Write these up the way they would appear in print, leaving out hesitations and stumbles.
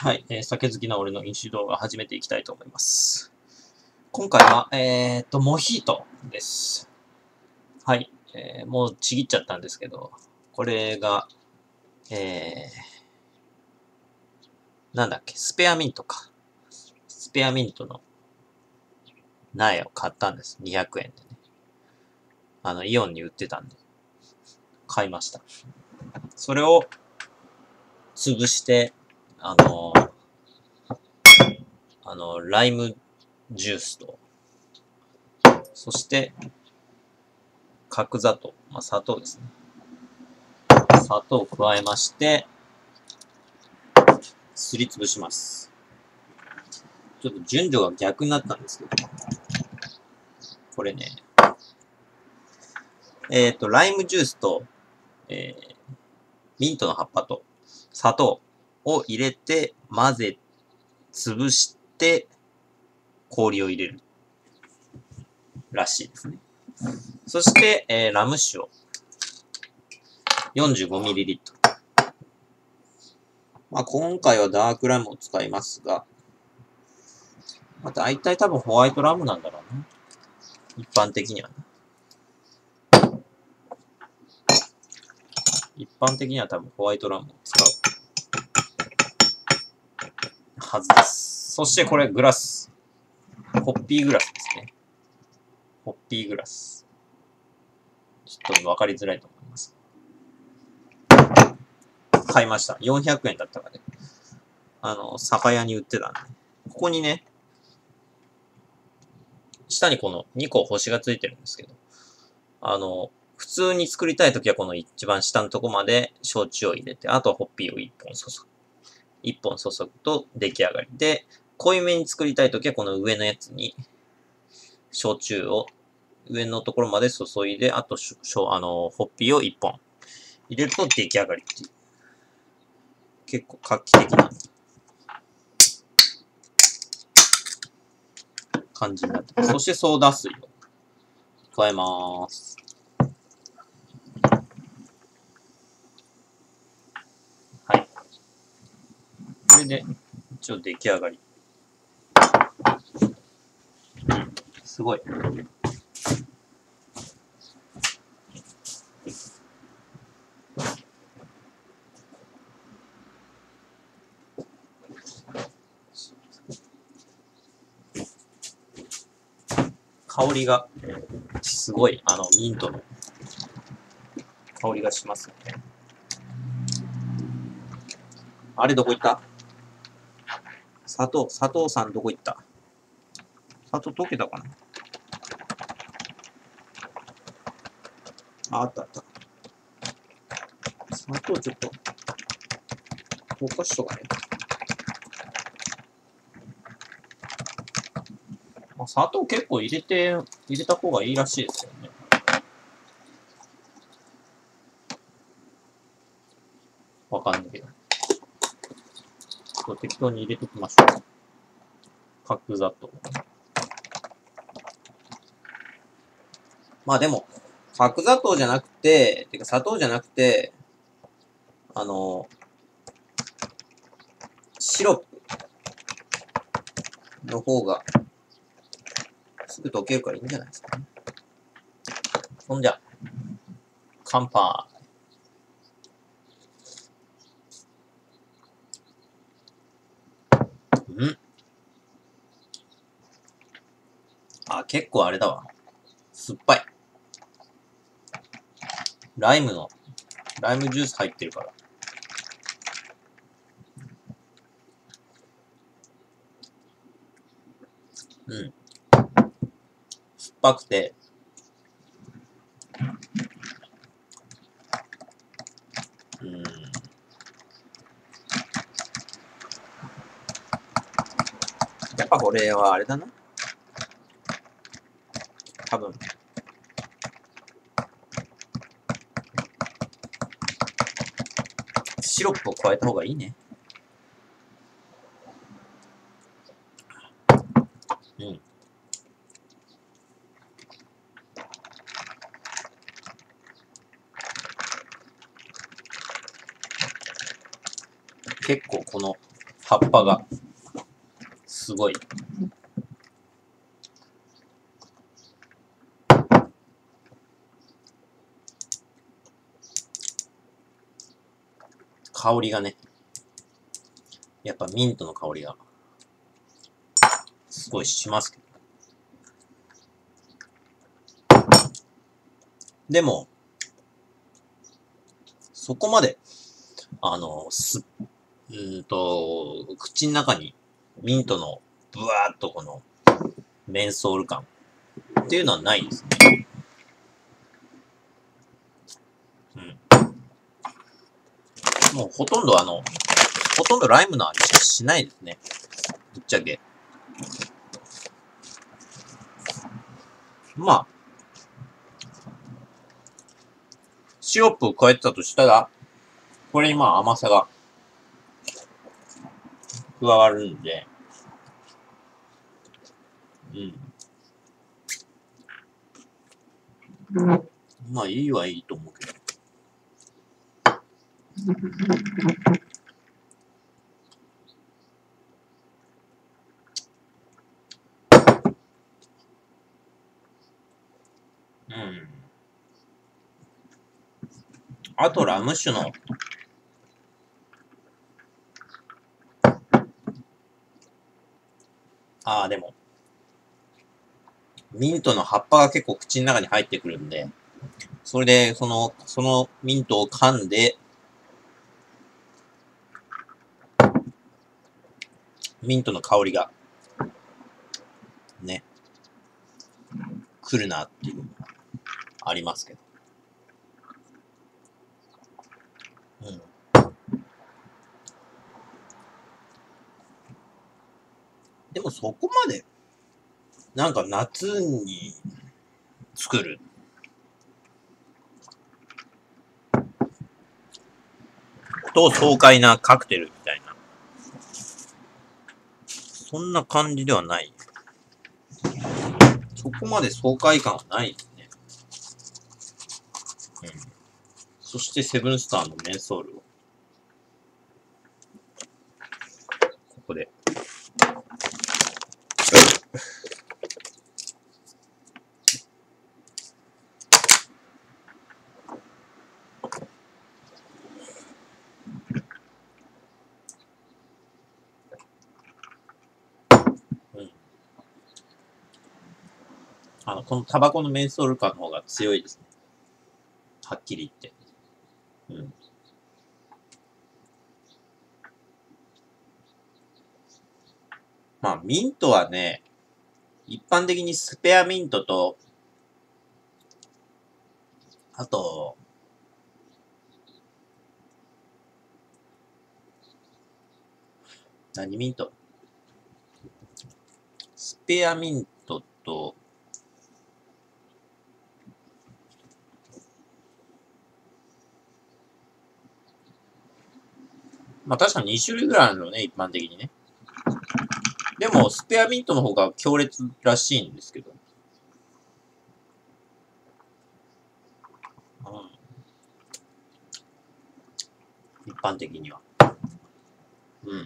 はい、酒好きな俺の飲酒動画始めていきたいと思います。今回は、モヒートです。はい、もうちぎっちゃったんですけど、これが、なんだっけ、スペアミントか。スペアミントの苗を買ったんです。200円でね。イオンに売ってたんで、買いました。それを潰して、ライムジュースと、そして、角砂糖、砂糖ですね。砂糖を加えまして、すりつぶします。ちょっと順序が逆になったんですけど、これね、ライムジュースと、ミントの葉っぱと砂糖を入れて、混ぜ、潰して、氷を入れるらしいですね。そして、ラム酒を 45ml。今回はダークラムを使いますが、大体多分ホワイトラムなんだろうな。一般的にはね。一般的には多分ホワイトラムを使うはずです。そしてこれグラス。ホッピーグラスですね。ホッピーグラス。ちょっと分かりづらいと思います。買いました。400円だったかね。酒屋に売ってたんで。ここにね、下にこの2個星がついてるんですけど、普通に作りたいときはこの一番下のとこまで焼酎を入れて、あとはホッピーを1本注ぐ。1本注ぐと出来上がりで、濃いめに作りたいときはこの上のやつに、焼酎を上のところまで注いで、あとホッピーを1本入れると出来上がりっていう。結構画期的な感じになってます。そしてソーダ水を加えます。はい。これで一応出来上がり。すごい。香りが、すごい、ミントの香りがしますよね。あれどこ行った？佐藤さんどこ行った？砂糖溶けたかな？あったあった。砂糖ちょっと、溶かしとかね。砂糖結構入れた方がいいらしいですよね。わかんないけど。ちょっと適当に入れときましょう。角砂糖。でも、角砂糖じゃなくて、砂糖じゃなくて、シロップの方が、すぐ溶けるからいいんじゃないですかね。ほんじゃ、乾杯。結構あれだわ。酸っぱい。ライムジュース入ってるから。酸っぱくて、やっぱこれはあれだな。多分。シロップを加えた方がいいね。結構この葉っぱが、すごい。香りがね、やっぱミントの香りが、すごいしますけど。でも、そこまで、口の中にミントのブワーっとこのメンソール感っていうのはないですね。うん。もうほとんどライムの味しかしないですね。ぶっちゃけ。まあ、シロップを加えてたとしたら、これにまあ甘さが加わるんで、うん。まあいいはいいと思うけど。うん。あとラム酒の、でも、ミントの葉っぱが結構口の中に入ってくるんで、それで、そのミントを噛んで、ミントの香りが、ね、来るなっていうのがありますけど。うん。でもそこまで、なんか夏に作る。と爽快なカクテルみたいな。そんな感じではない。そこまで爽快感はないですね。うん。そしてセブンスターのメンソールを、ここで。うん。このタバコのメンソール感の方が強いですね。はっきり言って。うん。まあ、ミントはね、一般的にスペアミントと、あと、何ミント？スペアミントと、まあ確かに2種類ぐらいあるのね、一般的にね。でも、スペアミントの方が強烈らしいんですけど。うん、一般的には。うん。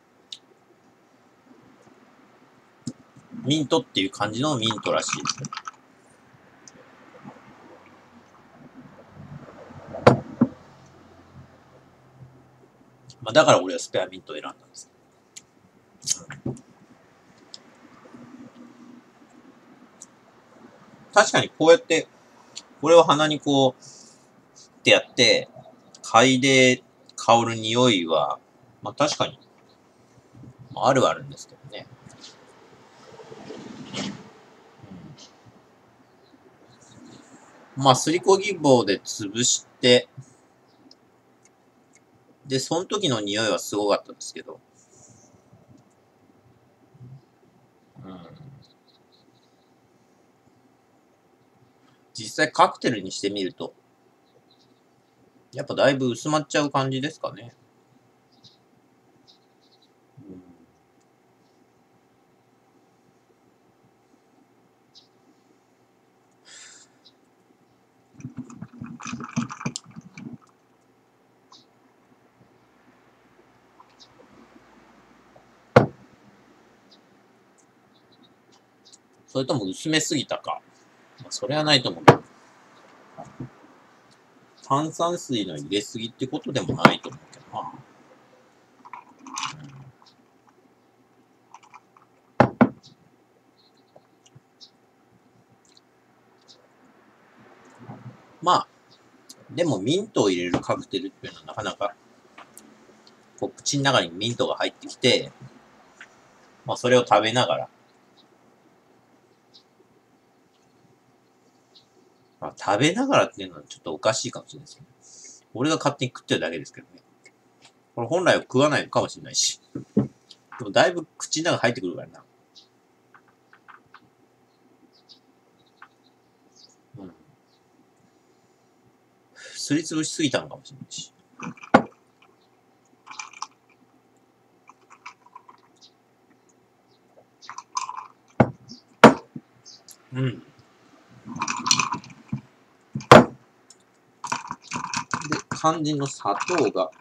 ミントっていう感じのミントらしいですね。まあだから俺はスペアミントを選んだんです。確かにこうやって、これを鼻にこう、ってやって、嗅いで香る匂いは、まあ確かに、あるはあるんですけどね。うん、まあ、すりこぎ棒で潰して、で、その時の匂いはすごかったですけど。うん、実際カクテルにしてみると、やっぱだいぶ薄まっちゃう感じですかね。うん、 それとも薄めすぎたか。まあ、それはないと思うけど。炭酸水の入れすぎってことでもないと思うけどな。まあ、でもミントを入れるカクテルっていうのはなかなか、こう口の中にミントが入ってきて、まあそれを食べながら、まあ食べながらっていうのはちょっとおかしいかもしれないですけど、俺が勝手に食ってるだけですけどね。これ本来は食わないのかもしれないし。でもだいぶ口の中入ってくるからな。うん。すりつぶしすぎたのかもしれないし。うん。で、肝心の砂糖が、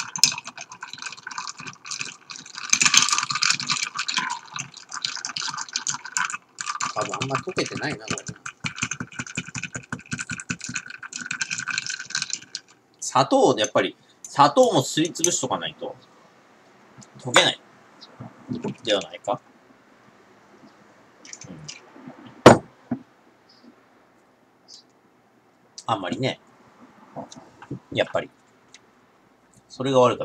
多分あんま溶けてないな、これ。砂糖でやっぱり、砂糖もすりつぶしとかないと、溶けない。ではないか。うん。あんまりね。やっぱり。それが悪かった。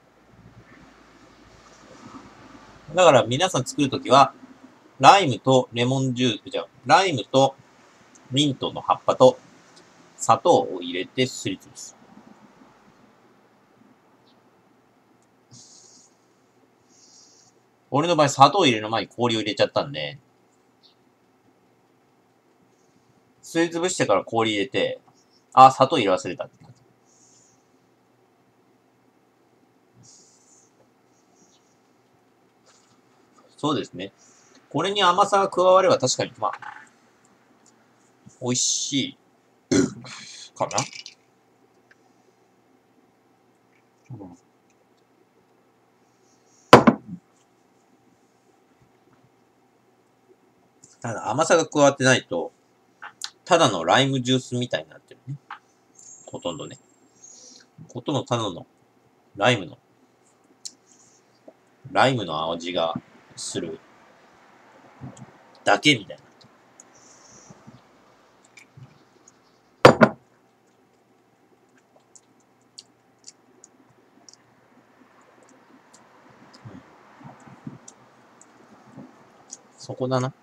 だから皆さん作るときは、ライムとレモンジュース、ライムとミントの葉っぱと砂糖を入れてすりつぶす。俺の場合砂糖を入れる前に氷を入れちゃったんで、すりつぶしてから氷入れて、あ、砂糖入れ忘れたって。そうですね。これに甘さが加われば確かに、まあ、美味しいかな。うん、ただ甘さが加わってないと、ただのライムジュースみたいになってるね。ほとんどね。ほとんどただのライムの、味がするだけみたいな。そこだな。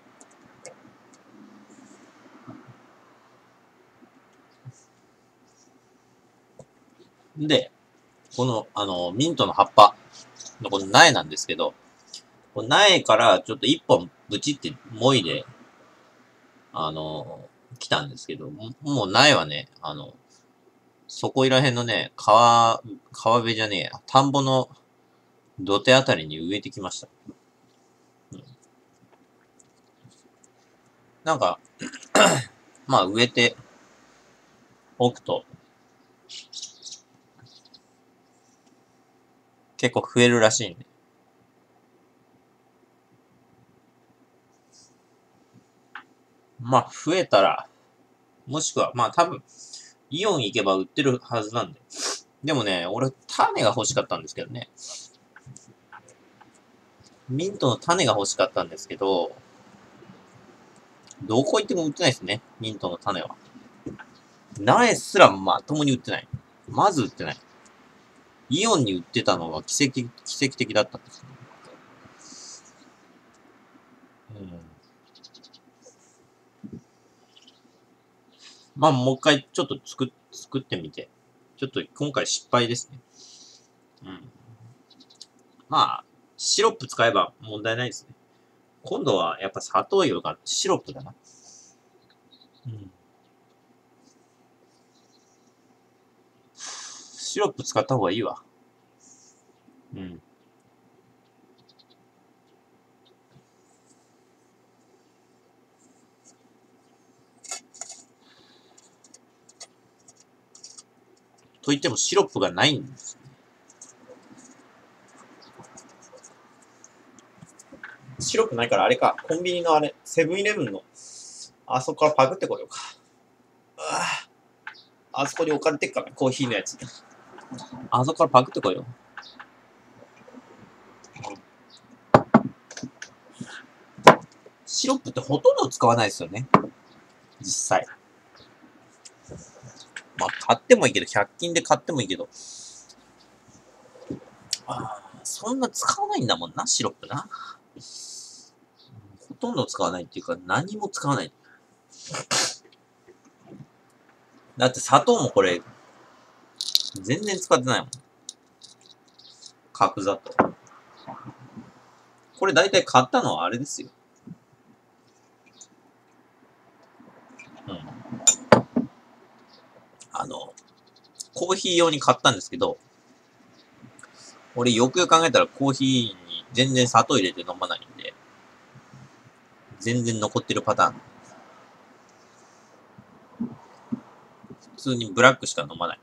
で、この、ミントの葉っぱのこの苗なんですけど、この苗からちょっと一本ブチってもいで、来たんですけど、もう苗はね、そこいら辺のね、川辺じゃねえや、田んぼの土手あたりに植えてきました。うん、なんか、まあ植えておくと、結構増えるらしいんで。まあ増えたら、もしくは、まあ多分、イオン行けば売ってるはずなんで。でもね、俺、種が欲しかったんですけどね。ミントの種が欲しかったんですけど、どこ行っても売ってないですね。ミントの種は。苗すらまともに売ってない。まず売ってない。イオンに売ってたのは奇跡的だったんです。うん。まあ、もう一回ちょっと作ってみて。ちょっと今回失敗ですね。うん。まあ、シロップ使えば問題ないですね。今度はやっぱ砂糖よりかシロップだな。うん。シロップ使った方がいいわ。うん。と言ってもシロップがないんです。 シロップないからあれか、コンビニのあれ、セブンイレブンの、あそこからパクってこようか。あそこに置かれてっから、コーヒーのやつ。あそこからパクってこよう。シロップってほとんど使わないですよね。実際。まあ、買ってもいいけど、100均で買ってもいいけど。そんな使わないんだもんな、シロップな。ほとんど使わないっていうか、何も使わない。だって砂糖もこれ、全然使ってないもん。角砂糖。これ大体買ったのはあれですよ。コーヒー用に買ったんですけど、俺よくよく考えたらコーヒーに全然砂糖入れて飲まないんで、全然残ってるパターン。普通にブラックしか飲まない。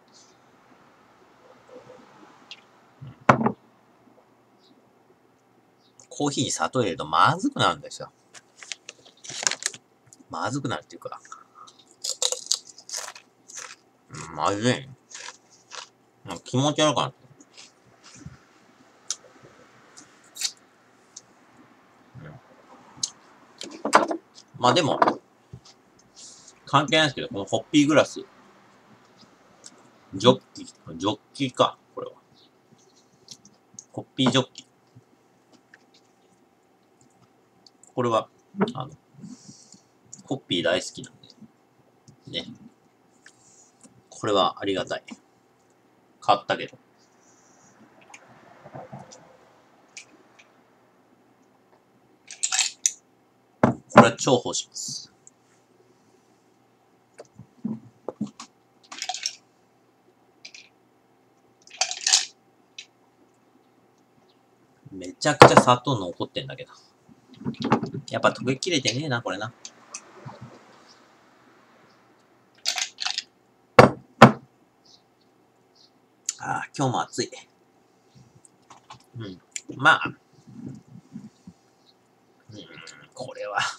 コーヒーに砂糖入れるとまずくなるんですよ。まずくなるっていうか。まずい。気持ち悪くなる。まあでも、関係ないですけど、このホッピーグラス。ジョッキか、これは。ホッピージョッキ。これは、ホッピー大好きなんで。ね。これはありがたい。買ったけど。これは重宝します。めちゃくちゃ砂糖残ってんだけど。やっぱ溶けきれてねえな、これな。今日も暑い。まあ。これは。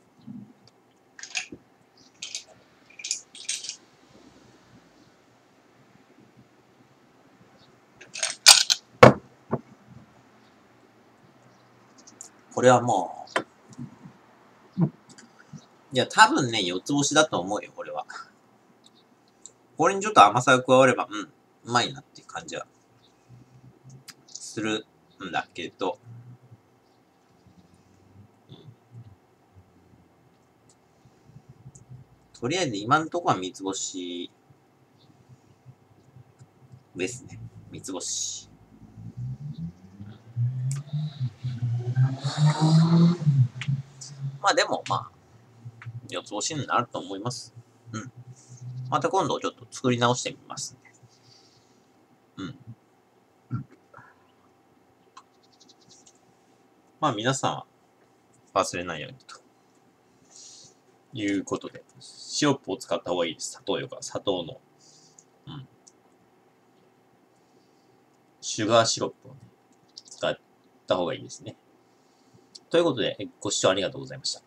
これはもう。いや、多分ね、四つ星だと思うよ、これは。これにちょっと甘さが加われば、うまいなっていう感じは、するんだけど、とりあえず今のところは三つ星ですね。三つ星。まあでも、四つ星になると思います。また今度ちょっと作り直してみますね。まあ皆さんは忘れないようにということで、シロップを使った方がいいです。砂糖よりか砂糖の、シュガーシロップを、ね、使った方がいいですね。ということで、ご視聴ありがとうございました。